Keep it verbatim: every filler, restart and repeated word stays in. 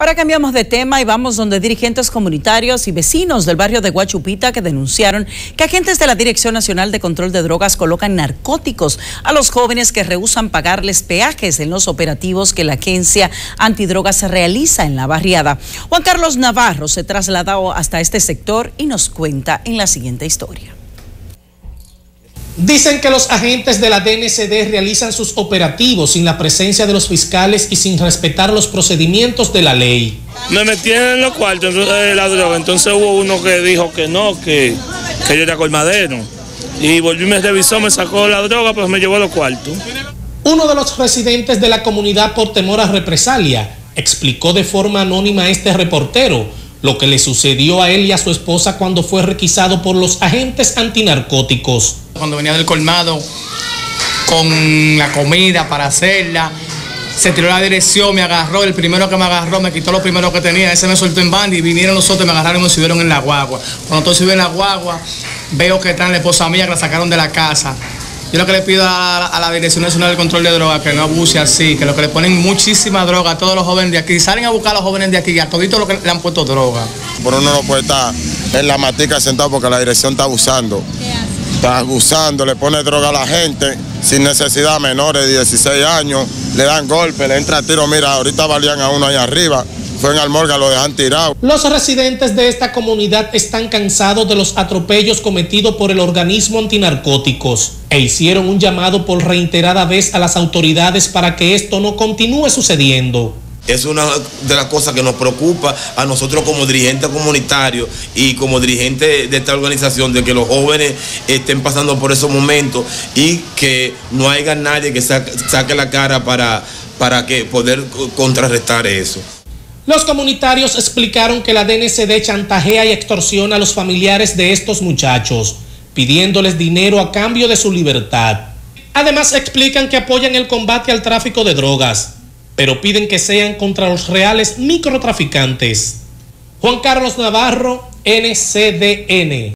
Ahora cambiamos de tema y vamos donde dirigentes comunitarios y vecinos del barrio de Guachupita que denunciaron que agentes de la Dirección Nacional de Control de Drogas colocan narcóticos a los jóvenes que rehúsan pagarles peajes en los operativos que la agencia antidrogas realiza en la barriada. Juan Carlos Navarro se trasladó hasta este sector y nos cuenta en la siguiente historia. Dicen que los agentes de la D N C D realizan sus operativos sin la presencia de los fiscales y sin respetar los procedimientos de la ley. Me metí en los cuartos de la droga, entonces hubo uno que dijo que no, que, que yo era colmadero. Y volví, me revisó, me sacó la droga, pues me llevó a los cuartos. Uno de los residentes de la comunidad, por temor a represalia, explicó de forma anónima a este reportero lo que le sucedió a él y a su esposa cuando fue requisado por los agentes antinarcóticos. Cuando venía del colmado con la comida para hacerla, se tiró la dirección, me agarró, el primero que me agarró me quitó lo primero que tenía, ese me soltó en banda y vinieron los otros, me agarraron y me subieron en la guagua. Cuando todos subieron en la guagua, veo que están la esposa mía que la sacaron de la casa. Yo lo que le pido a, a la Dirección Nacional de Control de Drogas que no abuse así, que lo que le ponen muchísima droga a todos los jóvenes de aquí, salen a buscar a los jóvenes de aquí y a toditos los que le han puesto droga. Pero uno no puede estar en la matica sentado porque la dirección está abusando. ¿Qué hace? Está abusando, le pone droga a la gente sin necesidad, menores de dieciséis años, le dan golpes, le entra tiro, mira, ahorita valían a uno ahí arriba. Fue en Almorga, lo dejan tirado. Los residentes de esta comunidad están cansados de los atropellos cometidos por el organismo antinarcóticos e hicieron un llamado por reiterada vez a las autoridades para que esto no continúe sucediendo. Es una de las cosas que nos preocupa a nosotros como dirigentes comunitarios y como dirigentes de esta organización, de que los jóvenes estén pasando por esos momentos y que no haya nadie que saque la cara para, para que poder contrarrestar eso. Los comunitarios explicaron que la D N C D chantajea y extorsiona a los familiares de estos muchachos, pidiéndoles dinero a cambio de su libertad. Además explican que apoyan el combate al tráfico de drogas, pero piden que sean contra los reales microtraficantes. Juan Carlos Navarro, N C D N.